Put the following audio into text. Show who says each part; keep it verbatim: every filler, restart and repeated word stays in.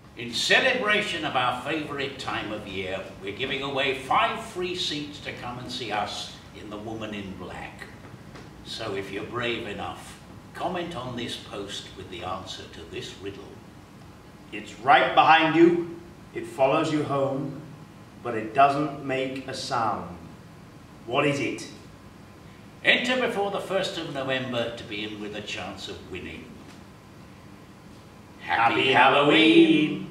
Speaker 1: In celebration of our favourite time of year, we're giving away five free seats to come and see us in The Woman in Black. So if you're brave enough, comment on this post with the answer to this riddle.
Speaker 2: It's right behind you, it follows you home, but it doesn't make a sound. What is it?
Speaker 1: Enter before the first of November to be in with a chance of winning.
Speaker 2: Happy Halloween!